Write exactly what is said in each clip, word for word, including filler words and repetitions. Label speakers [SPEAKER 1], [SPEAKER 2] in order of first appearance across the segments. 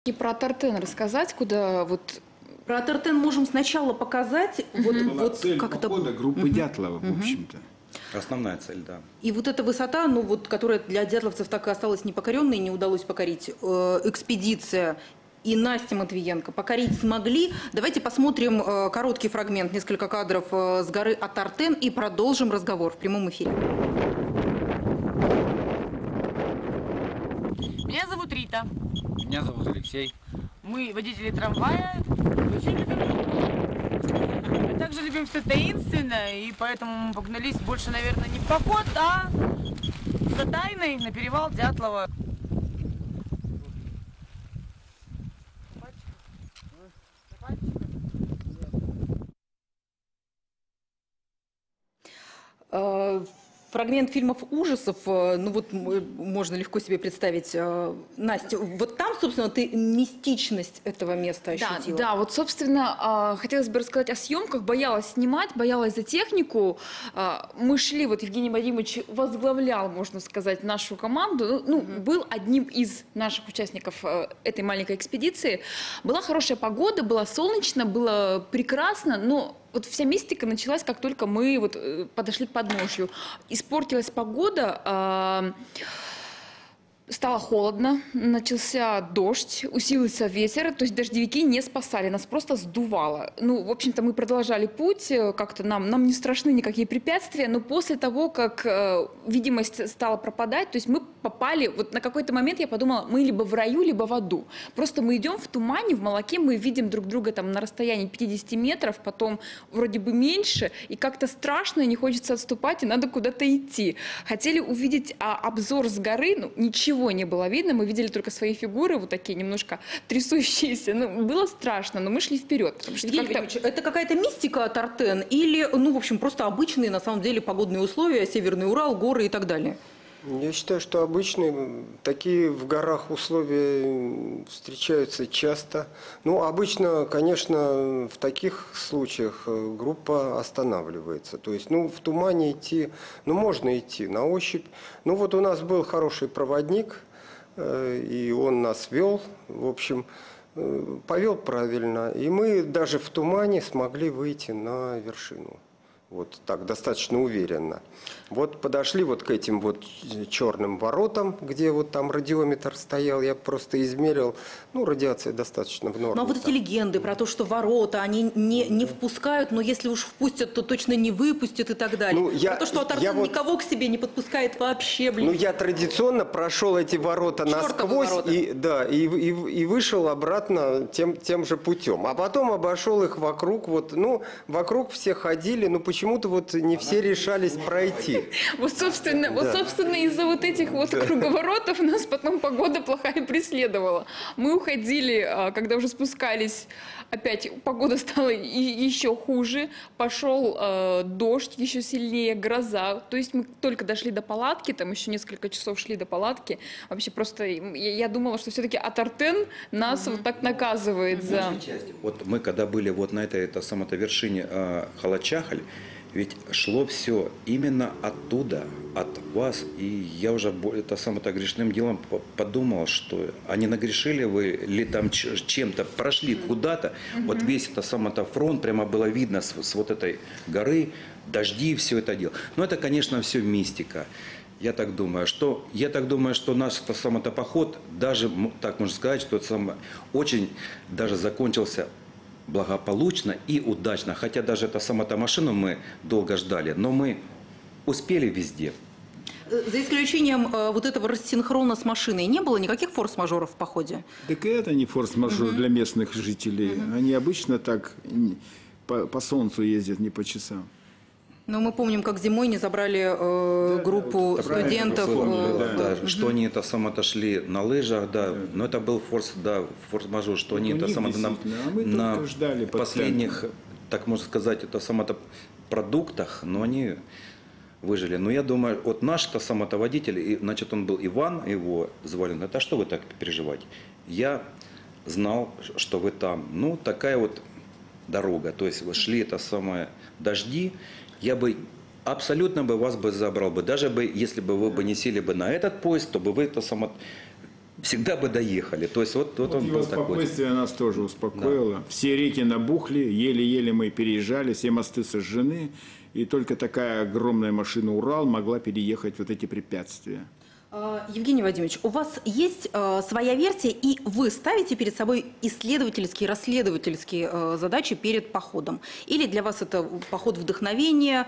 [SPEAKER 1] И про Тартен рассказать, куда вот...
[SPEAKER 2] Про Тартен можем сначала показать.
[SPEAKER 3] Угу.
[SPEAKER 2] Вот,
[SPEAKER 3] Была
[SPEAKER 2] вот
[SPEAKER 3] цель
[SPEAKER 2] как
[SPEAKER 3] похода
[SPEAKER 2] это...
[SPEAKER 3] группы
[SPEAKER 2] угу.
[SPEAKER 3] Дятлова, в
[SPEAKER 2] угу.
[SPEAKER 3] общем-то.
[SPEAKER 4] Основная цель, да.
[SPEAKER 2] И вот эта высота, ну вот, которая для дятловцев так и осталась непокоренной, не удалось покорить, э, экспедиция и Настя Матвиенко покорить смогли. Давайте посмотрим э, короткий фрагмент, несколько кадров э, с горы Атартен и продолжим разговор в прямом эфире.
[SPEAKER 5] Меня зовут Рита.
[SPEAKER 6] Меня зовут Алексей.
[SPEAKER 5] Мы водители трамвая. Мы также любим все таинственное, и поэтому мы погнались больше, наверное, не в поход, а за тайной на перевал Дятлова.
[SPEAKER 2] Фрагмент фильмов ужасов, ну вот можно легко себе представить. Настя, вот там, собственно, ты мистичность этого места ощутила.
[SPEAKER 1] Да, да, вот, собственно, хотелось бы рассказать о съемках. Боялась снимать, боялась за технику. Мы шли, вот Евгений Вадимович возглавлял, можно сказать, нашу команду. Ну, mm-hmm. был одним из наших участников этой маленькой экспедиции. Была хорошая погода, было солнечно, было прекрасно, но... Вот вся мистика началась, как только мы вот подошли к подножью. Испортилась погода, стало холодно, начался дождь, усилился ветер, то есть дождевики не спасали, нас просто сдувало. Ну, в общем-то, мы продолжали путь, как-то нам, нам не страшны никакие препятствия, но после того, как э, видимость стала пропадать, то есть мы попали, вот на какой-то момент я подумала, мы либо в раю, либо в аду. Просто мы идем в тумане, в молоке, мы видим друг друга там на расстоянии пятидесяти метров, потом вроде бы меньше, и как-то страшно, и не хочется отступать, и надо куда-то идти. Хотели увидеть а, обзор с горы, ну, ничего не было видно, мы видели только свои фигуры, вот такие немножко трясущиеся. Ну, было страшно, но мы шли вперед.
[SPEAKER 2] Евгений Вадимович, это какая-то мистика Тартен или, ну, в общем, просто обычные, на самом деле, погодные условия, Северный Урал, горы и так далее?
[SPEAKER 7] Я считаю, что обычные такие в горах условия встречаются часто. Ну, обычно, конечно, в таких случаях группа останавливается. То есть, ну, в тумане идти, ну, можно идти на ощупь. Ну, вот у нас был хороший проводник, и он нас вел, в общем, повел правильно. И мы даже в тумане смогли выйти на вершину. Вот так, достаточно уверенно. Вот подошли вот к этим вот черным воротам, где вот там радиометр стоял, я просто измерил, ну, радиация достаточно в норме.
[SPEAKER 2] Ну, а вот эти легенды про то, что ворота, они не, не впускают, но если уж впустят, то точно не выпустят и так далее. Ну, я, про то, что Тартен вот, никого к себе не подпускает вообще, блин.
[SPEAKER 7] Ну, я традиционно прошел эти ворота насквозь, ворота. И, да, и, и, и вышел обратно тем, тем же путем. А потом обошел их вокруг, вот, ну, вокруг все ходили, ну, почему Почему-то вот не все решались пройти.
[SPEAKER 1] Вот, собственно, да. вот, собственно, из-за вот этих вот да. круговоротов нас потом погода плохая преследовала. Мы уходили, когда уже спускались, опять погода стала еще хуже, пошел э, дождь еще сильнее, гроза. То есть мы только дошли до палатки, там еще несколько часов шли до палатки. Вообще просто я, я думала, что все-таки Атартен нас mm-hmm. вот так наказывает за...
[SPEAKER 4] Вот мы когда были вот на этой это, самой-то вершине э, Халачахаль, ведь шло все именно оттуда, от вас. И я уже это самое-то грешным делом подумал, что а не нагрешили вы ли там чем-то, прошли куда-то. Mm-hmm. Вот весь это самое-то фронт, прямо было видно с, с вот этой горы, дожди, все это дело. Но это, конечно, все мистика. Я так думаю, что, я так думаю, что наш самый-то поход, даже, так можно сказать, что это самое, очень даже закончился благополучно и удачно. Хотя даже эту саму-то машину мы долго ждали, но мы успели везде.
[SPEAKER 2] За исключением э, вот этого рассинхрона с машиной не было никаких форс-мажоров в походе?
[SPEAKER 3] Так это не форс-мажор угу. для местных жителей. Угу. Они обычно так по, по солнцу ездят, не по часам.
[SPEAKER 2] Но мы помним, как зимой не забрали э, да, группу да, студентов.
[SPEAKER 4] Э, да, да, что они это сам отошли на лыжах, да, да. Но это был форс, да, форс-мажор, что вот они это сам на,
[SPEAKER 3] а
[SPEAKER 4] на ждали последних, так можно сказать, это самото продуктах, но они выжили. Но я думаю, вот наш-то самото водитель, и, значит, он был Иван, его звали, это что вы так переживаете? Я знал, что вы там. Ну, такая вот дорога, то есть вы шли это самое дожди. Я бы абсолютно бы вас бы забрал бы. Даже бы, если бы вы бы не сели бы на этот поезд, то бы вы это само всегда бы доехали. То есть вот, вот,
[SPEAKER 3] Вот
[SPEAKER 4] он
[SPEAKER 3] его
[SPEAKER 4] был такой.
[SPEAKER 3] спокойствие нас тоже успокоило.
[SPEAKER 4] Да.
[SPEAKER 3] Все реки набухли, еле-еле мы переезжали, все мосты сожжены, и только такая огромная машина «Урал» могла переехать вот эти препятствия.
[SPEAKER 2] Евгений Вадимович, у вас есть э, своя версия, и вы ставите перед собой исследовательские, расследовательские э, задачи перед походом? Или для вас это поход вдохновения,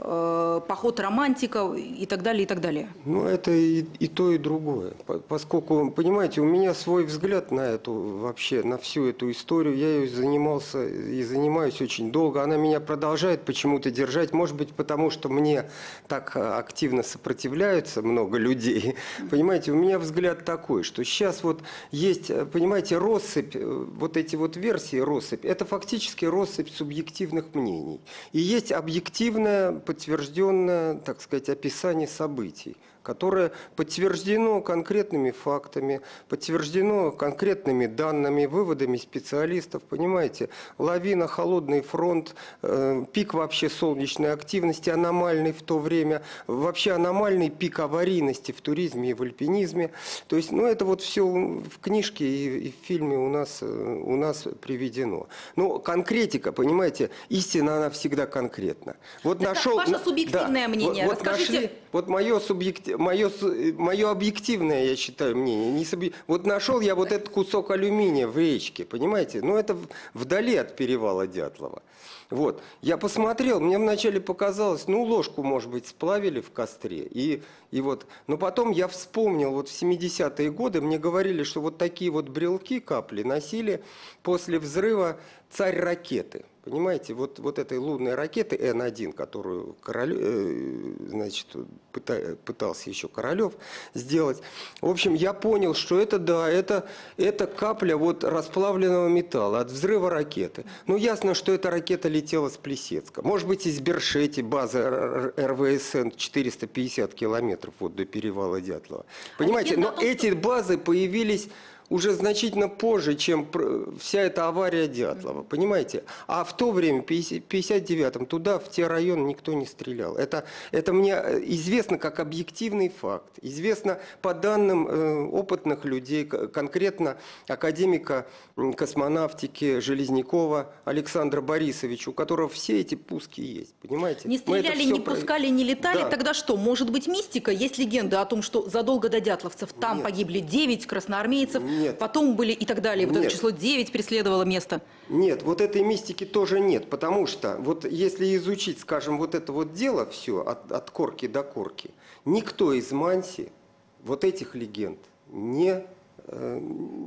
[SPEAKER 2] э, поход романтика и так далее, и так далее?
[SPEAKER 7] Ну, это и, и то, и другое. Поскольку, понимаете, у меня свой взгляд на эту, вообще, на всю эту историю. Я ее занимался и занимаюсь очень долго. Она меня продолжает почему-то держать. Может быть, потому что мне так активно сопротивляются много людей. Понимаете, у меня взгляд такой, что сейчас вот есть, понимаете, россыпь, вот эти вот версии россыпь, это фактически россыпь субъективных мнений. И есть объективное, подтвержденное, так сказать, описание событий, которое подтверждено конкретными фактами, подтверждено конкретными данными, выводами специалистов, понимаете, лавина, холодный фронт, э, пик вообще солнечной активности, аномальный в то время, вообще аномальный пик аварийности в туризме и в альпинизме. То есть, ну, это вот все в книжке и, и в фильме у нас, у нас приведено. Ну, конкретика, понимаете, истина, она всегда конкретна. Вот
[SPEAKER 2] это
[SPEAKER 7] нашел,
[SPEAKER 2] ваше субъективное
[SPEAKER 7] да,
[SPEAKER 2] мнение.
[SPEAKER 7] Вот, вот
[SPEAKER 2] Расскажите...
[SPEAKER 7] нашли, вот мое субъективное, Мое, мое объективное, я считаю, мнение. Не субъ... Вот нашел я вот этот кусок алюминия в речке, понимаете? Ну, это вдали от перевала Дятлова. Вот. Я посмотрел, мне вначале показалось, ну, ложку, может быть, сплавили в костре. И, и вот. Но потом я вспомнил, вот в семидесятые годы мне говорили, что вот такие вот брелки, капли, носили после взрыва царь ракеты. Понимаете, вот, вот этой лунной ракеты Н один, которую Королев, э, значит, пыта, пытался еще Королев сделать. В общем, я понял, что это, да, это, это капля вот расплавленного металла от взрыва ракеты. Ну, ясно, что эта ракета летела с Плесецка. Может быть, из Бершети, базы эр вэ эс эн, четыреста пятьдесят километров вот до перевала Дятлова. Понимаете, но эти базы появились уже значительно позже, чем вся эта авария Дятлова, понимаете? А в то время, в пятьдесят девятом, туда, в те районы никто не стрелял. Это, это мне известно как объективный факт. Известно по данным э, опытных людей, конкретно академика космонавтики Железнякова Александра Борисовича, у которого все эти пуски есть, понимаете?
[SPEAKER 2] Не стреляли, не
[SPEAKER 7] про...
[SPEAKER 2] пускали, не летали.
[SPEAKER 7] Да.
[SPEAKER 2] Тогда что? Может быть, мистика? Есть легенда о том, что задолго до дятловцев там
[SPEAKER 7] Нет.
[SPEAKER 2] погибли девять красноармейцев,
[SPEAKER 7] Нет.
[SPEAKER 2] потом были и так далее. Вот
[SPEAKER 7] Нет.
[SPEAKER 2] это число девять преследовало место.
[SPEAKER 7] Нет, вот этой мистики тоже нет, потому что вот если изучить, скажем, вот это вот дело все от, от корки до корки, никто из Манси вот этих легенд не, э,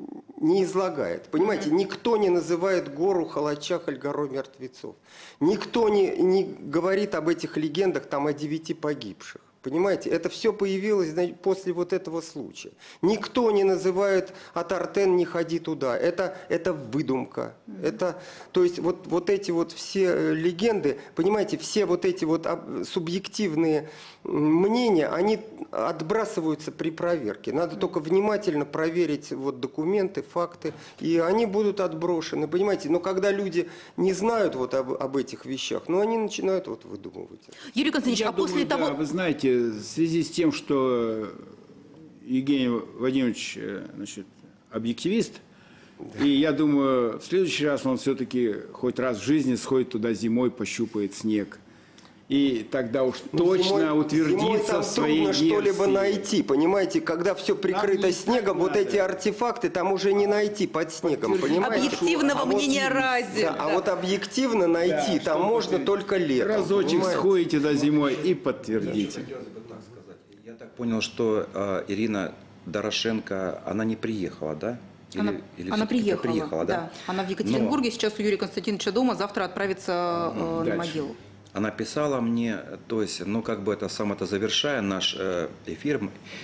[SPEAKER 7] не излагает. Понимаете, никто не называет гору Халачахаль горой мертвецов. Никто не, не говорит об этих легендах, там, о девяти погибших. Понимаете, это все появилось после вот этого случая. Никто не называет «от Артен не ходи туда». Это, это выдумка. Mm-hmm. Это, то есть вот, вот эти вот все легенды, понимаете, все вот эти вот субъективные мнения, они отбрасываются при проверке. Надо mm-hmm. только внимательно проверить вот документы, факты, и они будут отброшены. Понимаете, но когда люди не знают вот об, об этих вещах, ну они начинают вот выдумывать.
[SPEAKER 2] Юрий Константинович,
[SPEAKER 3] Я
[SPEAKER 2] а после
[SPEAKER 3] думаю,
[SPEAKER 2] того...
[SPEAKER 3] да, вы знаете, в связи с тем, что Евгений Вадимович, значит, объективист, да. И я думаю, в следующий раз он все-таки хоть раз в жизни сходит туда зимой, пощупает снег. И тогда уж ну, точно зимой, утвердится зимой там в своей
[SPEAKER 7] трудно что-либо найти, понимаете? Когда все прикрыто снегом, вот надо. Эти артефакты там уже не найти под снегом, понимаете?
[SPEAKER 2] Объективного а мнения
[SPEAKER 7] вот,
[SPEAKER 2] ради.
[SPEAKER 7] Да, да. А вот объективно найти да, там можно только летом.
[SPEAKER 3] Разочек понимаете? Сходите до зимой и подтвердите.
[SPEAKER 4] Я так понял, что э, Ирина Дорошенко, она не приехала, да?
[SPEAKER 2] Или, она или она приехала,
[SPEAKER 4] приехала да?
[SPEAKER 2] да. Она в Екатеринбурге, Но... сейчас у Юрия Константиновича дома, завтра отправится э, на могилу.
[SPEAKER 4] Она писала мне, то есть, ну, как бы это сам это завершая наш э, эфир,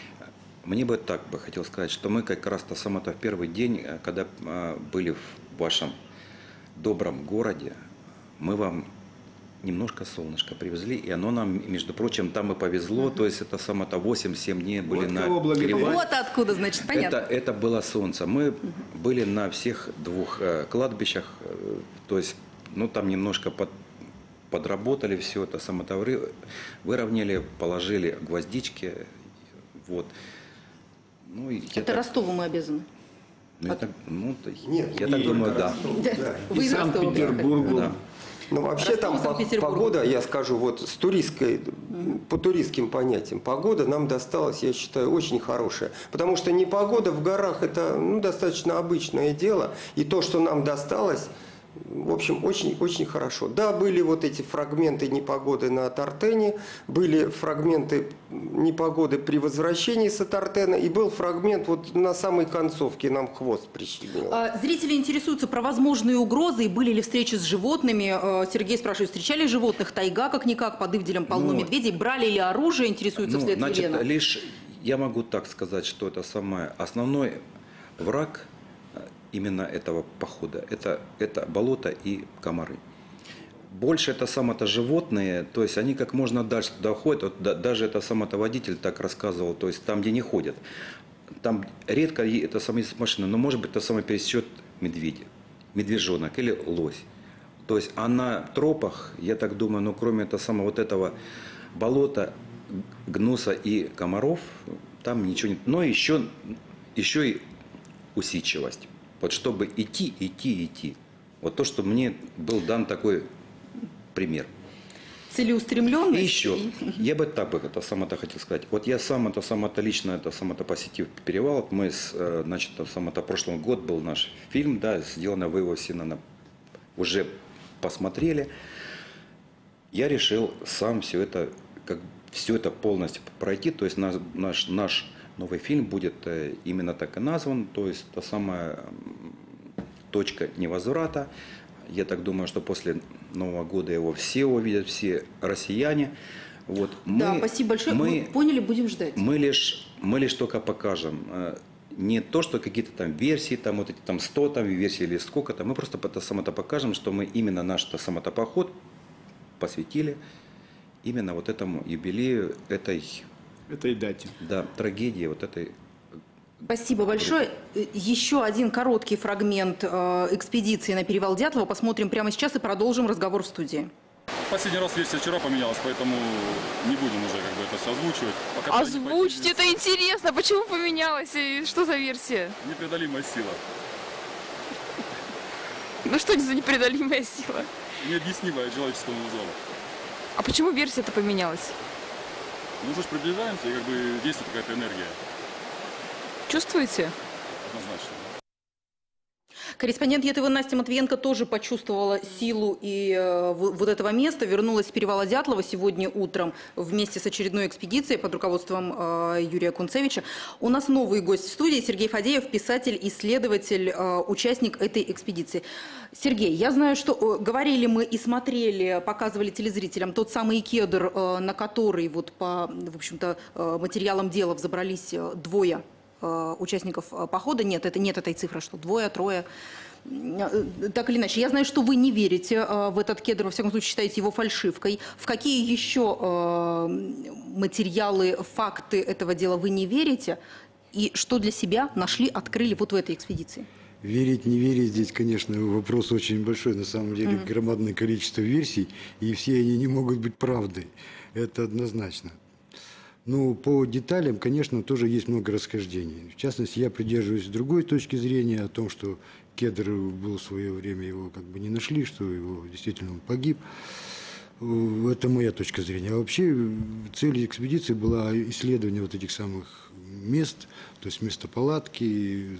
[SPEAKER 4] мне бы так бы хотел сказать, что мы как раз-то сам это в первый день, когда э, были в вашем добром городе, мы вам немножко солнышко привезли, и оно нам, между прочим, там и повезло, mm-hmm. то есть это само то восемь-семь дней были
[SPEAKER 3] вот
[SPEAKER 4] на
[SPEAKER 2] Кривой. Вот откуда, значит, понятно.
[SPEAKER 4] Это, это было солнце. Мы mm-hmm. были на всех двух э, кладбищах, э, то есть, ну, там немножко под подработали все это, самотовры, выровняли, положили гвоздички, вот. Ну, я
[SPEAKER 2] Это
[SPEAKER 4] так,
[SPEAKER 2] Ростову мы обязаны.
[SPEAKER 4] ну, я так, ну,
[SPEAKER 7] Нет,
[SPEAKER 4] я
[SPEAKER 7] не
[SPEAKER 4] так думаю,
[SPEAKER 7] только
[SPEAKER 4] да.
[SPEAKER 7] Ростов, да.
[SPEAKER 2] Вы
[SPEAKER 3] И
[SPEAKER 2] из Ростова приехали.
[SPEAKER 3] Санкт-Петербургу.
[SPEAKER 4] Да.
[SPEAKER 7] Ну, вообще
[SPEAKER 2] Ростов,
[SPEAKER 7] там по-
[SPEAKER 2] Санкт-Петербург.
[SPEAKER 7] погода, я скажу, вот с туристской, по туристским понятиям, погода нам досталась, я считаю, очень хорошая. Потому что непогода в горах – это ну, достаточно обычное дело. И то, что нам досталось, в общем, очень-очень хорошо. Да, были вот эти фрагменты непогоды на Тартене, были фрагменты непогоды при возвращении с Тартена, и был фрагмент вот на самой концовке, нам хвост прищемило.
[SPEAKER 2] А, Зрители интересуются про возможные угрозы и были ли встречи с животными. А, Сергей спрашивает, встречали животных? Тайга как-никак, под Ивделем полно
[SPEAKER 4] Ну,
[SPEAKER 2] медведей. Брали ли оружие? Интересуется
[SPEAKER 4] Ну,
[SPEAKER 2] вслед
[SPEAKER 4] значит,
[SPEAKER 2] Елена.
[SPEAKER 4] лишь я могу так сказать, что это самое основной враг именно этого похода. Это, это болото и комары. Больше это само-то животные, то есть они как можно дальше туда ходят. Вот, да, даже это само-то водитель так рассказывал, то есть там, где не ходят. Там редко и- это самая машина, но может быть это самое пересечет медведя, медвежонок или лось. То есть а на тропах, я так думаю, ну кроме это самого вот этого болота, гнуса и комаров, там ничего не... Но еще, еще и усидчивость. Вот чтобы идти, идти, идти. Вот то, что мне был дан такой пример.
[SPEAKER 2] Целеустремленность.
[SPEAKER 4] И еще, я бы так бы это сам-то хотел сказать. Вот я сам это сам-то лично это сам-то посетил перевал. Мы, с, э, значит, сам-то прошлый год был наш фильм, да, сделано в его Синана. Уже посмотрели. Я решил сам все это, как все это полностью пройти. То есть наш, наш, наш новый фильм будет э, именно так и назван. То есть та самая м, точка невозврата. Я так думаю, что после Нового года его все увидят, все россияне. Вот.
[SPEAKER 2] Да,
[SPEAKER 4] Мы-
[SPEAKER 2] спасибо большое.
[SPEAKER 4] Мы,
[SPEAKER 2] Мы поняли, будем ждать.
[SPEAKER 4] мы, лишь, мы лишь только покажем. э, Не то, что какие-то там версии, там вот эти там сто там, версий или сколько-то. Мы просто это само-то покажем, что мы именно наш само-то поход посвятили именно вот этому юбилею, этой
[SPEAKER 3] Этой дате.
[SPEAKER 4] да, трагедии, вот этой.
[SPEAKER 2] Спасибо большое. Э, Еще один короткий фрагмент э, экспедиции на перевал Дятлова. Посмотрим прямо сейчас и продолжим разговор в студии.
[SPEAKER 8] Последний раз версия вчера поменялась, поэтому не будем уже как бы это все озвучивать. Пока
[SPEAKER 1] Озвучьте, это интересно. Почему поменялось? И что за версия?
[SPEAKER 8] непреодолимая сила.
[SPEAKER 1] Ну что это за непреодолимая сила?
[SPEAKER 8] Необъяснимая человеческому взору.
[SPEAKER 1] А почему версия-то поменялась?
[SPEAKER 8] Мы уже ж приближаемся, и как бы действует какая-то энергия.
[SPEAKER 1] Чувствуете?
[SPEAKER 8] Однозначно.
[SPEAKER 2] Корреспондент ЕТВ Настя Матвиенко тоже почувствовала силу и э, в- вот этого места. Вернулась с перевала Дятлова сегодня утром вместе с очередной экспедицией под руководством э, Юрия Кунцевича. У нас новый гость в студии Сергей Фадеев, писатель, исследователь, э, участник этой экспедиции. Сергей, я знаю, что э, говорили мы и смотрели, показывали телезрителям тот самый кедр, э, на который вот по, в общем-то, э, материалам дела взобрались э, двое э, участников э, похода. Нет, это нет этой цифры, что двое, трое. Э, Так или иначе, я знаю, что вы не верите э, в этот кедр, во всяком случае считаете его фальшивкой. В какие еще э, материалы, факты этого дела вы не верите? И что для себя нашли, открыли вот в этой экспедиции?
[SPEAKER 9] Верить, не верить, здесь, конечно, вопрос очень большой. На самом деле громадное количество версий, и все они не могут быть правдой. Это однозначно. Но по деталям, конечно, тоже есть много расхождений. В частности, я придерживаюсь другой точки зрения о том, что кедр был в свое время, его как бы не нашли, что его действительно он погиб. Это моя точка зрения. А вообще цель экспедиции была исследование вот этих самых мест, то есть место палатки,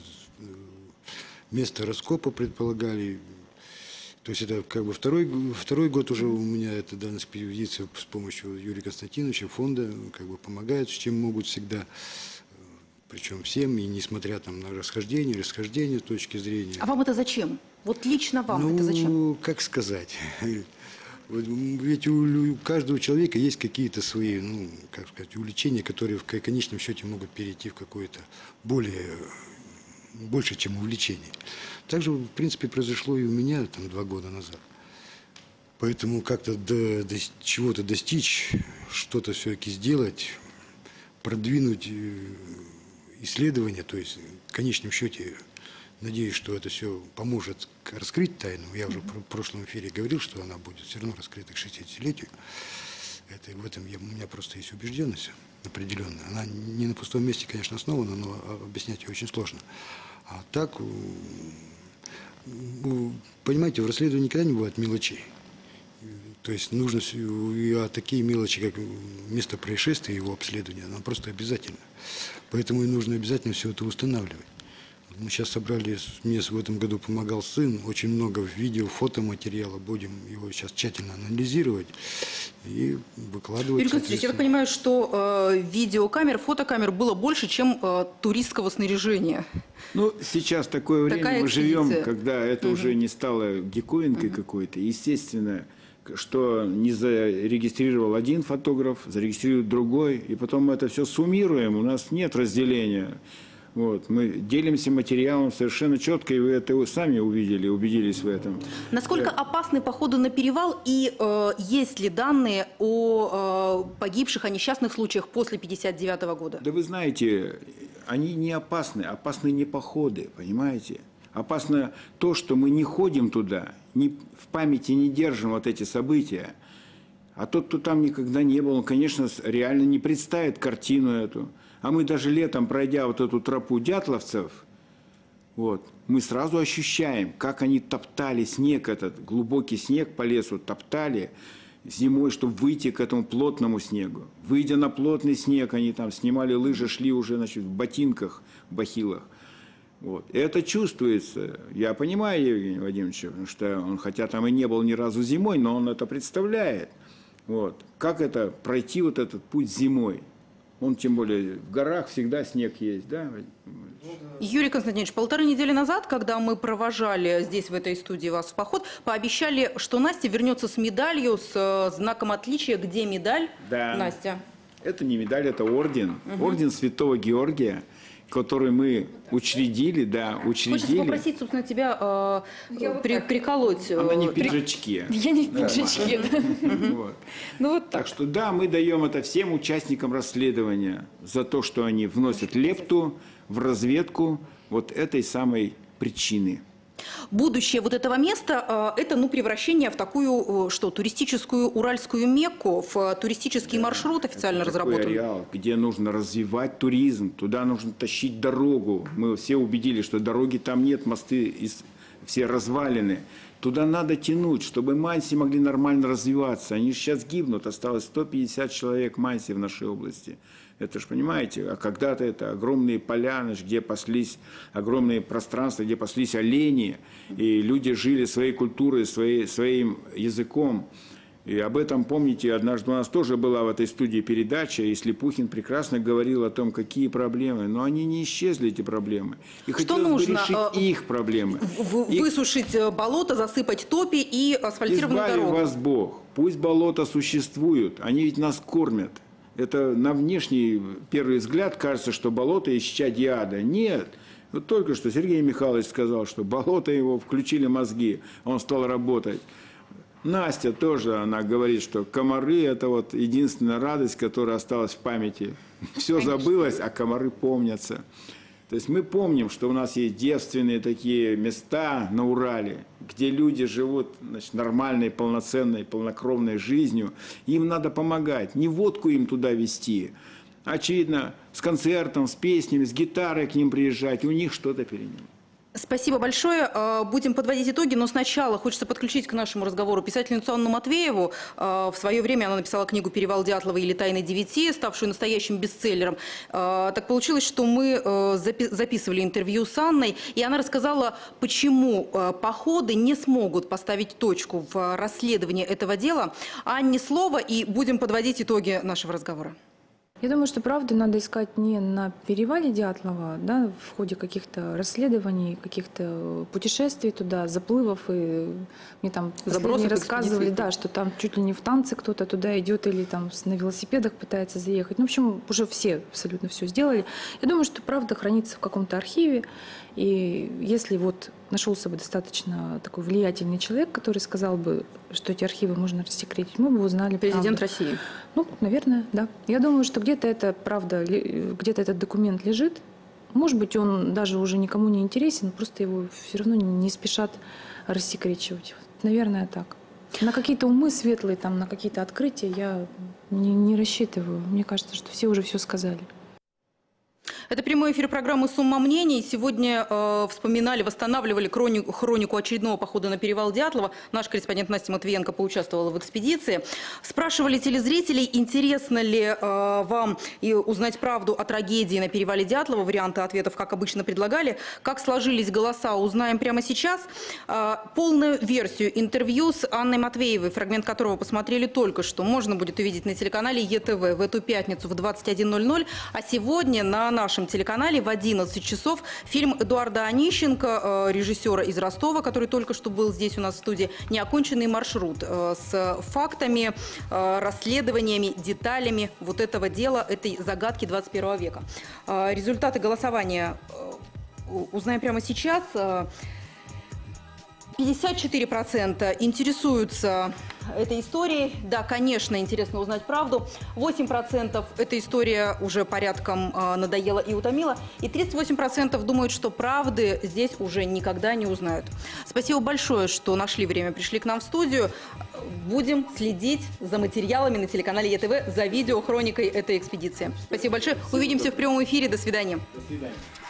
[SPEAKER 9] место раскопа предполагали. То есть это как бы второй, второй год уже у меня эта данная экспедиция с помощью Юрия Константиновича, фонда, как бы помогают, с чем могут всегда. Причем всем, и несмотря там на расхождение, расхождение точки зрения.
[SPEAKER 2] А вам это зачем? Вот лично вам
[SPEAKER 9] ну,
[SPEAKER 2] это зачем?
[SPEAKER 9] как сказать? Вот ведь у, лю- у каждого человека есть какие-то свои, ну, как сказать, увлечения, которые в конечном счете могут перейти в какое-то более, больше, чем увлечение. Так же, в принципе, произошло и у меня там два года назад. Поэтому как-то до, до чего-то достичь, что-то все-таки сделать, продвинуть э, исследования, то есть в конечном счете, надеюсь, что это все поможет раскрыть тайну. Я уже в прошлом эфире говорил, что она будет все равно раскрыта к шестидесятилетию. Это, в этом я, у меня просто есть убежденность определенная. Она не на пустом месте, конечно, основана, но объяснять ее очень сложно. А так, понимаете, в расследовании никогда не бывает мелочей. То есть нужно, а такие мелочи, как место происшествия, его обследование, оно просто обязательно. Поэтому и нужно обязательно все это устанавливать. Мы сейчас собрали, мне в этом году помогал сын, очень много видео, фотоматериала, будем его сейчас тщательно анализировать и выкладывать.
[SPEAKER 2] Юрий Константинович, я так понимаю, что э, видеокамер, фотокамер было больше, чем э, туристского снаряжения.
[SPEAKER 3] Ну, сейчас такое время
[SPEAKER 2] Такая
[SPEAKER 3] мы живем,
[SPEAKER 2] экспедиция.
[SPEAKER 3] когда это
[SPEAKER 2] Угу.
[SPEAKER 3] уже не стало диковинкой угу. какой-то. Естественно, что не зарегистрировал один фотограф, зарегистрирует другой, и потом мы это все суммируем, у нас нет разделения. Вот. Мы делимся материалом совершенно четко, и вы это сами увидели, убедились в этом.
[SPEAKER 2] Насколько
[SPEAKER 3] да.
[SPEAKER 2] опасны походы на перевал, и э, есть ли данные о э, погибших, о несчастных случаях после пятьдесят девятого года?
[SPEAKER 3] Да вы знаете, они не опасны, опасны не походы, понимаете? Опасно то, что мы не ходим туда, не, в памяти не держим вот эти события. А тот, кто там никогда не был, он, конечно, реально не представит картину эту. А мы даже летом, пройдя вот эту тропу дятловцев, вот, мы сразу ощущаем, как они топтали снег, этот глубокий снег по лесу топтали зимой, чтобы выйти к этому плотному снегу. Выйдя на плотный снег, они там снимали лыжи, шли уже, значит, в ботинках, в бахилах. Вот. Это чувствуется. Я понимаю Евгения Вадимовича, потому что он, хотя там и не был ни разу зимой, но он это представляет. Вот. Как это пройти вот этот путь зимой? Он, тем более, в горах всегда снег есть, да?
[SPEAKER 2] Юрий Константинович, полторы недели назад, когда мы провожали здесь, в этой студии, вас в поход, пообещали, что Настя вернется с медалью, с знаком отличия. Где медаль,
[SPEAKER 3] да.
[SPEAKER 2] Настя?
[SPEAKER 3] Это не медаль, это орден.
[SPEAKER 2] Угу. Орден
[SPEAKER 3] Святого Георгия, который мы учредили, да, учредили.
[SPEAKER 2] Хочется попросить, собственно, тебя э, при, вот приколоть.
[SPEAKER 3] Она не в пиджачке.
[SPEAKER 1] Я не в пиджачке.
[SPEAKER 3] Вот. Ну, вот так. так что да, мы даем это всем участникам расследования за то, что они вносят лепту в разведку вот этой самой причины.
[SPEAKER 2] Будущее вот этого места – это ну, превращение в такую, что, туристическую уральскую Мекку, в туристический да, маршрут официально разработан.
[SPEAKER 3] Ареал, где нужно развивать туризм, туда нужно тащить дорогу. Мы все убедили, что дороги там нет, мосты все развалины. Туда надо тянуть, чтобы манси могли нормально развиваться. Они сейчас гибнут, осталось сто пятьдесят человек манси в нашей области. Это же, понимаете, а когда-то это огромные поля, где паслись, огромные пространства, где паслись олени, и люди жили своей культурой, своей, своим языком. И об этом, помните, однажды у нас тоже была в этой студии передача, и Слепухин прекрасно говорил о том, какие проблемы. Но они не исчезли, эти проблемы. И
[SPEAKER 2] что нужно?
[SPEAKER 3] Решить их проблемы.
[SPEAKER 2] В, их... Высушить болото, засыпать топи и асфальтированную
[SPEAKER 3] Избави
[SPEAKER 2] дорогу.
[SPEAKER 3] вас Бог. Пусть болота существуют, они ведь нас кормят. Это на внешний первый взгляд кажется, что болото исчадье ада. Нет. Вот только что Сергей Михайлович сказал, что болото его включили мозги, он стал работать. Настя тоже, она говорит, что комары – это вот единственная радость, которая осталась в памяти. Все Конечно. Забылось, а комары помнятся. То есть мы помним, что у нас есть девственные такие места на Урале, где люди живут, значит, нормальной, полноценной, полнокровной жизнью. Им надо помогать, не водку им туда везти. Очевидно, с концертом, с песнями, с гитарой к ним приезжать, у них что-то перенимать.
[SPEAKER 2] Спасибо большое. Будем подводить итоги, но сначала хочется подключить к нашему разговору писательницу Анну Матвееву. В свое время она написала книгу «Перевал Дятлова» или «Тайны девяти», ставшую настоящим бестселлером. Так получилось, что мы записывали интервью с Анной, и она рассказала, почему походы не смогут поставить точку в расследовании этого дела. Анне слово, и будем подводить итоги нашего разговора.
[SPEAKER 10] Я думаю, что правду надо искать не на перевале Дятлова, да, в ходе каких-то расследований, каких-то путешествий туда, заплывов. И мне там
[SPEAKER 2] Забросов,
[SPEAKER 10] рассказывали, да, что там чуть ли не в танце кто-то туда идет или там на велосипедах пытается заехать. Ну, в общем, уже все абсолютно все сделали. Я думаю, что правда хранится в каком-то архиве. И если вот нашелся бы достаточно такой влиятельный человек, который сказал бы, что эти архивы можно рассекретить, мы бы узнали
[SPEAKER 2] Президент
[SPEAKER 10] правду.
[SPEAKER 2] России.
[SPEAKER 10] Ну, наверное, да. Я думаю, что где-то это правда, где-то этот документ лежит. Может быть, он даже уже никому не интересен, просто его все равно не спешат рассекречивать. Наверное, так. На какие-то умы светлые, там, на какие-то открытия я не, не рассчитываю. Мне кажется, что все уже все сказали.
[SPEAKER 2] Это прямой эфир программы «Сумма мнений». Сегодня э, вспоминали, восстанавливали хронику, хронику очередного похода на перевал Дятлова. Наш корреспондент Настя Матвиенко поучаствовала в экспедиции. Спрашивали телезрителей, интересно ли э, вам и узнать правду о трагедии на перевале Дятлова. Варианты ответов, как обычно, предлагали. Как сложились голоса, узнаем прямо сейчас. Э, полную версию интервью с Анной Матвеевой, фрагмент которого посмотрели только что, можно будет увидеть на телеканале Е Тэ Вэ в эту пятницу в двадцать один ноль ноль. А сегодня на нашем телеканале в одиннадцать часов фильм Эдуарда Онищенко, режиссера из Ростова, который только что был здесь у нас в студии, «Неоконченный маршрут», с фактами, расследованиями, деталями вот этого дела, этой загадки двадцать первого века. Результаты голосования узнаем прямо сейчас. пятьдесят четыре процента интересуются этой историей. Да, конечно, интересно узнать правду. восемь процентов эта история уже порядком э, надоела и утомила. И тридцать восемь процентов думают, что правды здесь уже никогда не узнают. Спасибо большое, что нашли время, пришли к нам в студию. Будем следить за материалами на телеканале Е Тэ Вэ, за видеохроникой этой экспедиции. Спасибо большое. Увидимся в прямом эфире. До свидания.
[SPEAKER 3] До свидания.